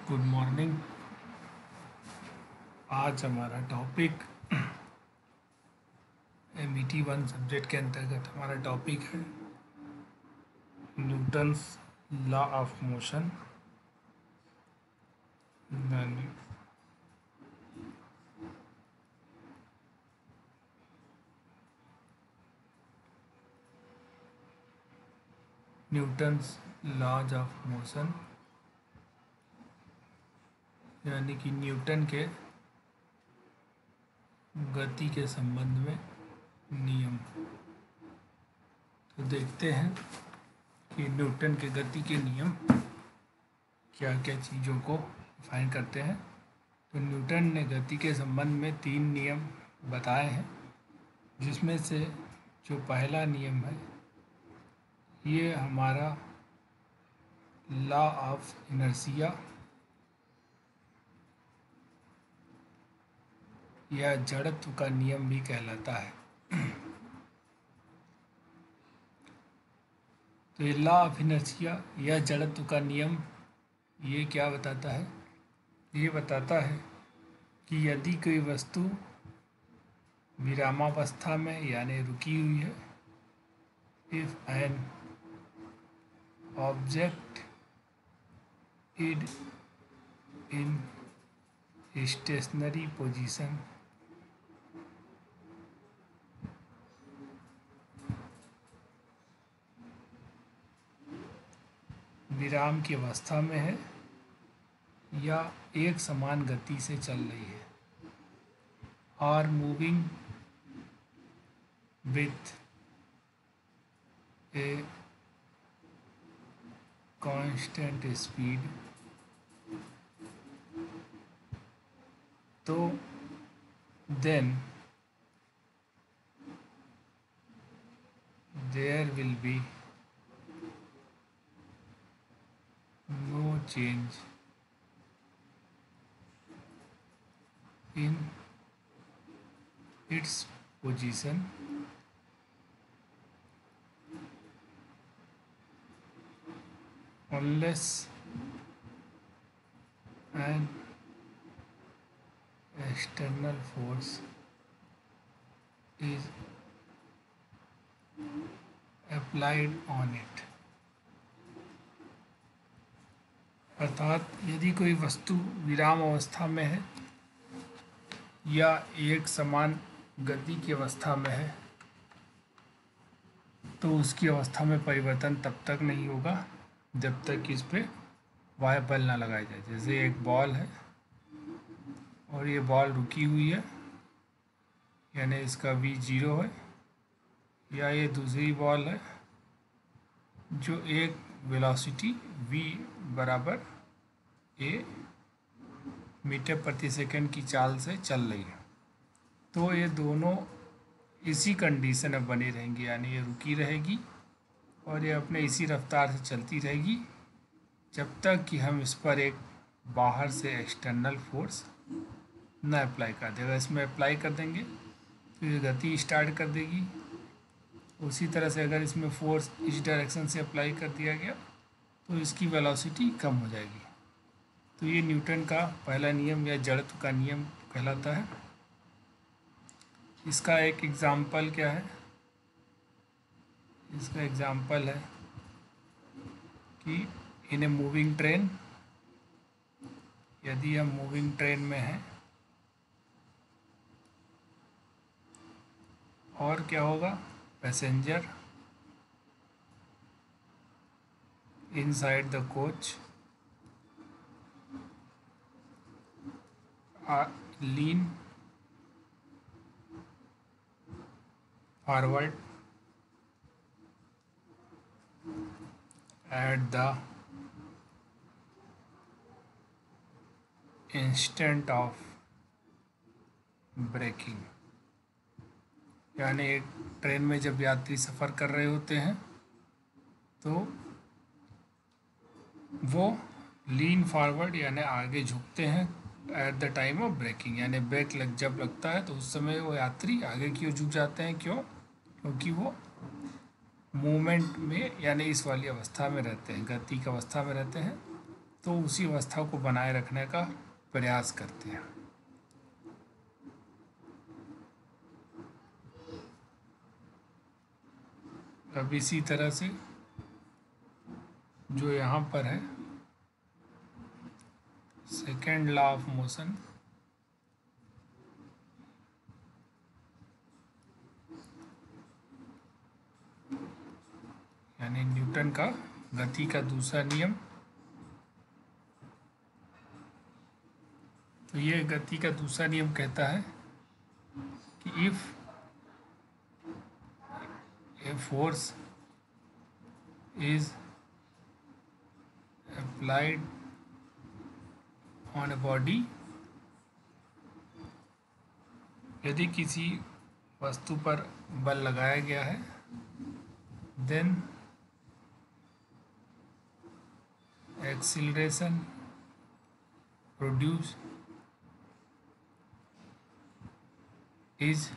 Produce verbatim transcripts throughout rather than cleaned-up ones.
Good morning. आज हमारा topic M E T one subject के अंतर्गत हमारा टॉपिक है Newton's law of motion. Newton's laws of motion यानी कि न्यूटन के गति के संबंध में नियम। तो देखते हैं कि न्यूटन के गति के नियम क्या क्या चीज़ों को डिफाइन करते हैं। तो न्यूटन ने गति के संबंध में तीन नियम बताए हैं, जिसमें से जो पहला नियम है ये हमारा लॉ ऑफ इनर्शिया या जड़त्व का नियम भी कहलाता है। तो ये लॉ ऑफ इनर्शिया या जड़त्व का नियम ये क्या बताता है? ये बताता है कि यदि कोई वस्तु विरामावस्था में यानी रुकी हुई है, if an object is in stationary position विराम की अवस्था में है या एक समान गति से चल रही है, और moving with a constant speed, तो then there will be no change in its position unless an external force is applied on it। अर्थात यदि कोई वस्तु विराम अवस्था में है या एक समान गति की अवस्था में है, तो उसकी अवस्था में परिवर्तन तब तक नहीं होगा जब तक कि इस पर वायु बल ना लगाया जाए। जैसे एक बॉल है और ये बॉल रुकी हुई है यानी इसका वी जीरो है, या ये दूसरी बॉल है जो एक वेलोसिटी v बराबर ए मीटर प्रति सेकंड की चाल से चल रही है, तो ये दोनों इसी कंडीशन में बनी रहेंगी, यानी ये रुकी रहेगी और ये अपने इसी रफ्तार से चलती रहेगी जब तक कि हम इस पर एक बाहर से एक्सटर्नल फोर्स न अप्लाई कर दें। अगर इसमें अप्लाई कर देंगे तो ये गति स्टार्ट कर देगी। उसी तरह से अगर इसमें फोर्स इस डायरेक्शन से अप्लाई कर दिया गया तो इसकी वेलोसिटी कम हो जाएगी। तो ये न्यूटन का पहला नियम या जड़त्व का नियम कहलाता है। इसका एक एग्जाम्पल क्या है? इसका एग्जाम्पल है कि इन ए मूविंग ट्रेन, यदि हम मूविंग ट्रेन में हैं और क्या होगा, passenger inside the coach are lean forward at the instant of braking। यानी एक ट्रेन में जब यात्री सफ़र कर रहे होते हैं तो वो लीन फॉरवर्ड यानी आगे झुकते हैं at the time of braking, यानी ब्रेक लग जब लगता है तो उस समय वो यात्री आगे की ओर झुक जाते हैं। क्यों? क्योंकि वो मूवमेंट में यानी इस वाली अवस्था में रहते हैं, गति की अवस्था में रहते हैं। तो उसी अवस्था को बनाए रखने का प्रयास करते हैं। अब इसी तरह से जो यहाँ पर है सेकेंड लॉ ऑफ मोशन, यानी न्यूटन का गति का दूसरा नियम, तो ये गति का दूसरा नियम कहता है कि if a force is applied on a body, यदि किसी वस्तु पर बल लगाया गया है, then acceleration produced is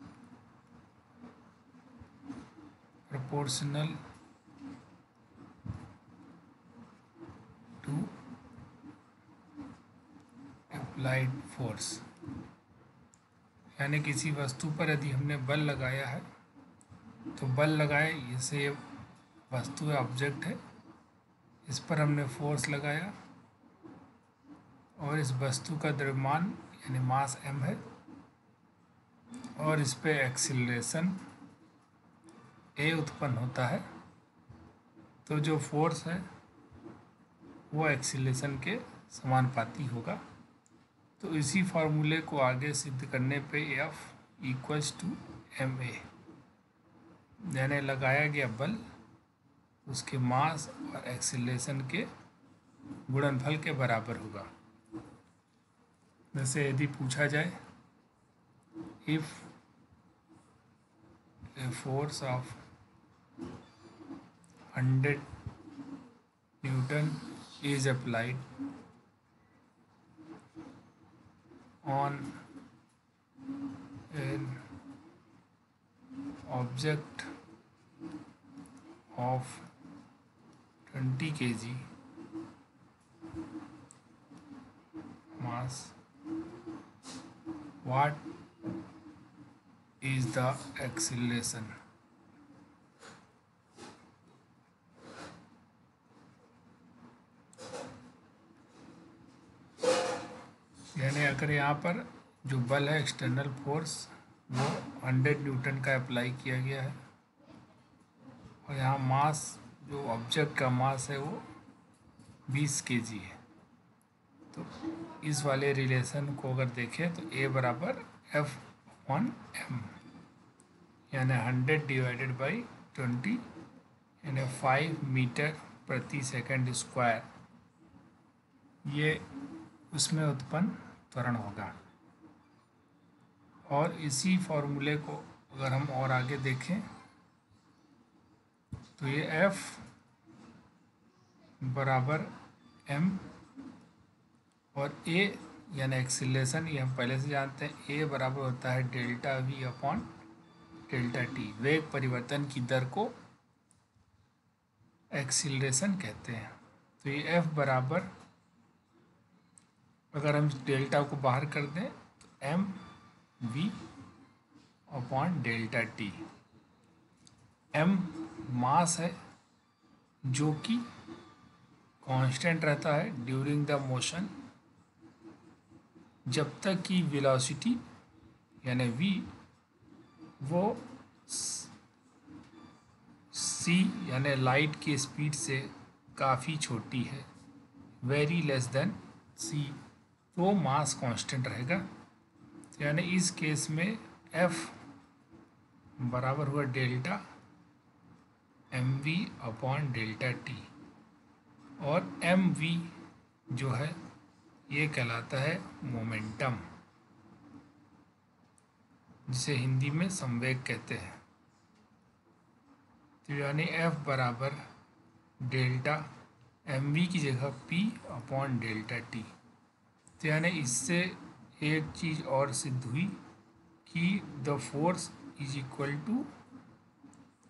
proportional to applied force, यानी किसी वस्तु पर यदि हमने बल लगाया है तो बल लगाए, जैसे ये वस्तु है, ऑब्जेक्ट है, इस पर हमने फोर्स लगाया और इस वस्तु का द्रव्यमान यानी मास m है और इस पे एक्सीलरेशन a उत्पन्न होता है, तो जो फोर्स है वो एक्सीलरेशन के समानुपाती होगा। तो इसी फार्मूले को आगे सिद्ध करने पे F equals to m a, यानी लगाया गया बल उसके मास और एक्सीलरेशन के गुणनफल के बराबर होगा। जैसे यदि पूछा जाए if a force of hundred Newton is applied on an object of twenty kilograms mass, what is the acceleration? यानी अगर यहाँ पर जो बल है एक्सटर्नल फोर्स वो हंड्रेड न्यूटन का अप्लाई किया गया है और यहाँ मास जो ऑब्जेक्ट का मास है वो बीस केजी है, तो इस वाले रिलेशन को अगर देखें तो A बराबर एफ वन एम, यानी हंड्रेड डिवाइडेड बाई ट्वेंटी यानी फाइव मीटर प्रति सेकंड स्क्वायर, ये उसमें उत्पन्न त्वरण होगा। और इसी फॉर्मूले को अगर हम और आगे देखें तो ये F बराबर m और A यानी एक्सीलरेशन, ये हम पहले से जानते हैं, A बराबर होता है delta V upon delta t, वेग परिवर्तन की दर को एक्सीलरेशन कहते हैं। तो ये F बराबर, अगर हम डेल्टा को बाहर कर दें तो m v upon delta t, m mass है जो कि कांस्टेंट रहता है ड्यूरिंग द मोशन, जब तक कि वेलोसिटी यानी v वो c यानी लाइट की स्पीड से काफ़ी छोटी है, वेरी लेस देन c, तो मास कांस्टेंट रहेगा। यानी इस केस में F बराबर हुआ delta m v upon delta t, और एम वी जो है ये कहलाता है मोमेंटम, जिसे हिंदी में संवेग कहते हैं। तो यानी F बराबर डेल्टा एम वी की जगह P अपॉन डेल्टा टी। तो यानी इससे एक चीज़ और सिद्ध हुई कि the force is equal to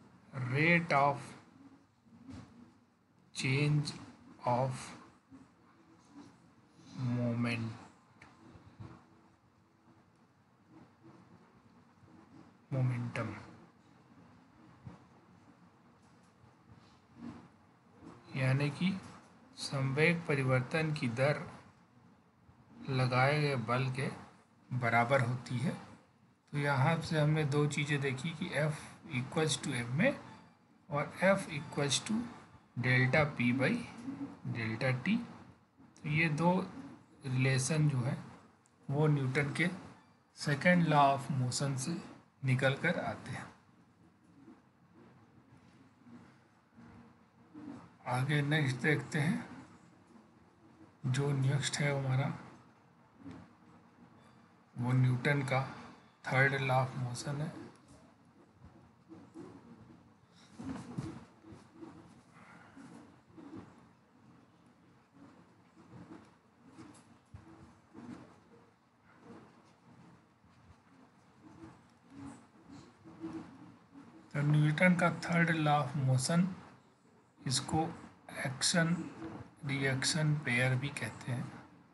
rate of change of moment momentum. यानी कि संवेग परिवर्तन की दर लगाए गए बल के बराबर होती है। तो यहाँ से हमने दो चीज़ें देखी कि F equals to m a और F equals to delta p by delta t. तो ये दो रिलेशन जो है वो न्यूटन के सेकेंड लॉ ऑफ मोशन से निकल कर आते हैं। आगे नेक्स्ट देखते हैं। जो नेक्स्ट है हमारा वो न्यूटन का थर्ड लॉ ऑफ मोशन है। तो न्यूटन का थर्ड लॉ ऑफ मोशन, इसको एक्शन रिएक्शन पेयर भी कहते हैं।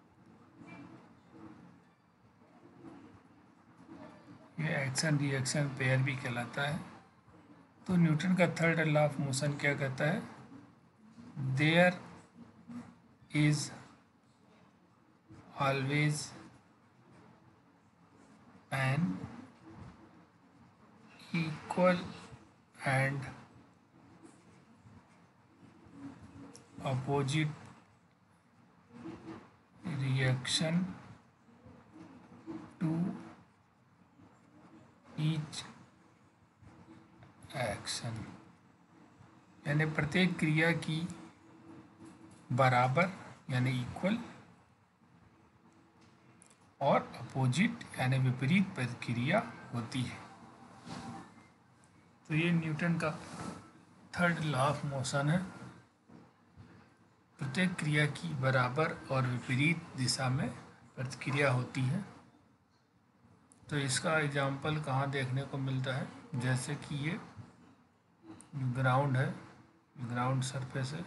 ये एक्शन रिएक्शन पेयर भी कहलाता है। तो न्यूटन का थर्ड लॉ ऑफ मोशन क्या कहता है? There is always an equal and opposite reaction to each action। यानी प्रत्येक क्रिया की बराबर यानी इक्वल और अपोजिट यानी विपरीत प्रतिक्रिया होती है। तो ये न्यूटन का थर्ड लॉ ऑफ मोशन है। प्रत्येक क्रिया की बराबर और विपरीत दिशा में प्रतिक्रिया होती है। तो इसका एग्जाम्पल कहाँ देखने को मिलता है? जैसे कि ये ग्राउंड है, ग्राउंड सरफेस है,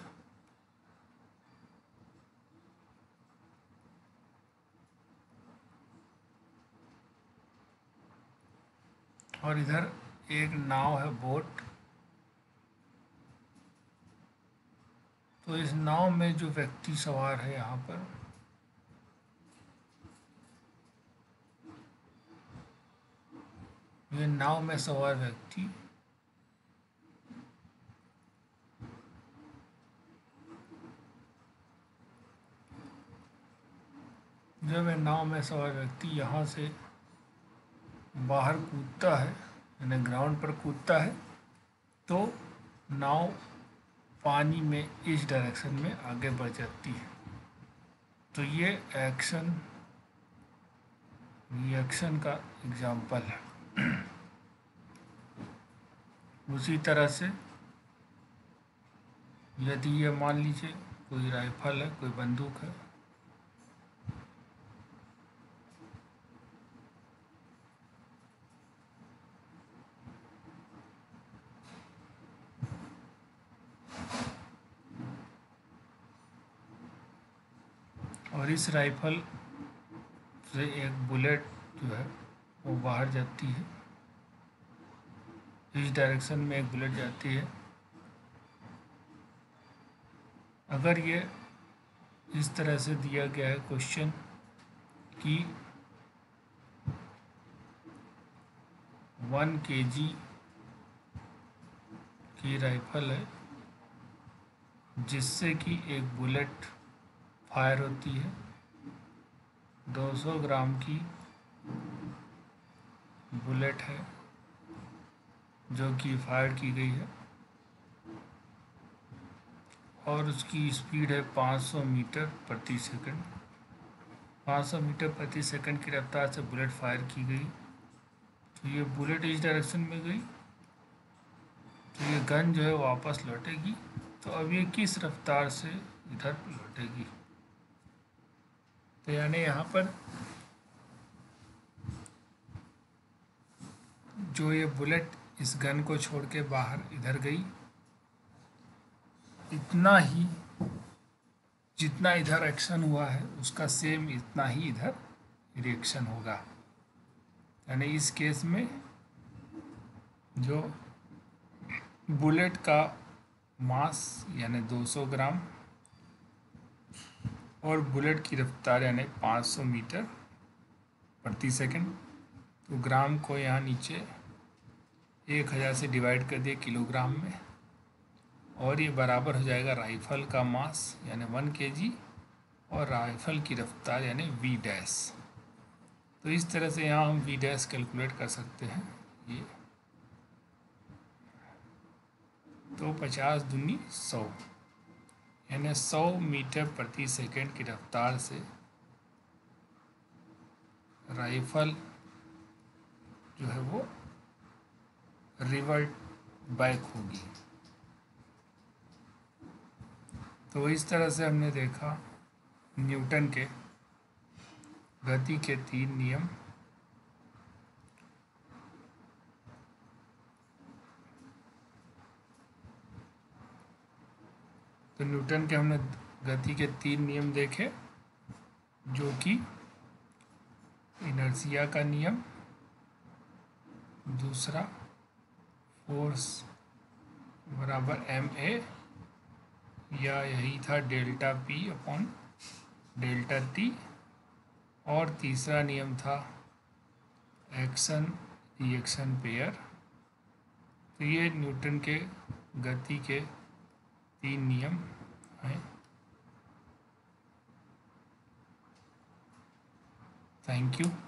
और इधर एक नाव है, बोट। तो इस नाव में जो व्यक्ति सवार है यहाँ पर, ये नाव में सवार व्यक्ति जब ये नाव में सवार व्यक्ति यहाँ से बाहर कूदता है यानी ग्राउंड पर कूदता है, तो नाव पानी में इस डायरेक्शन में आगे बढ़ जाती है। तो ये एक्शन रिएक्शन का एग्जाम्पल है। उसी तरह से यदि ये मान लीजिए कोई राइफल है, कोई बंदूक है, और इस राइफल से एक बुलेट जो है वो बाहर जाती है, इस डायरेक्शन में एक बुलेट जाती है। अगर ये इस तरह से दिया गया है क्वेश्चन कि वन केजी की राइफल है जिससे कि एक बुलेट फायर होती है, दो सौ ग्राम की बुलेट है जो कि फायर की गई है, और उसकी स्पीड है पाँच सौ मीटर प्रति सेकंड। पाँच सौ मीटर प्रति सेकंड की रफ्तार से बुलेट फायर की गई। तो ये बुलेट इस डायरेक्शन में गई, तो ये गन जो है वापस लौटेगी। तो अब ये किस रफ्तार से इधर लौटेगी? तो यानी यहाँ पर जो ये बुलेट इस गन को छोड़ के बाहर इधर गई, इतना ही जितना इधर एक्शन हुआ है उसका सेम इतना ही इधर रिएक्शन होगा। यानी इस केस में जो बुलेट का मास यानी दो सौ ग्राम और बुलेट की रफ्तार यानी पाँच सौ मीटर प्रति सेकंड, तो ग्राम को यहाँ नीचे एक हज़ार से डिवाइड कर दिए किलोग्राम में, और ये बराबर हो जाएगा राइफल का मास यानी वन केजी और राइफल की रफ्तार यानी वी डैश। तो इस तरह से यहाँ हम वी डैश कैलकुलेट कर सकते हैं। ये तो पचास दूनी सौ यानी सौ मीटर प्रति सेकंड की रफ्तार से राइफल जो है वो रिवर्ट बैक होगी। तो इस तरह से हमने देखा न्यूटन के गति के तीन नियम। तो न्यूटन के हमने गति के तीन नियम देखे, जो कि इनर्शिया का नियम, दूसरा फोर्स बराबर एम ए या यही था delta p upon delta t, और तीसरा नियम था एक्शन रिएक्शन पेयर। तो ये न्यूटन के गति के तीन नियम हैं। Thank you.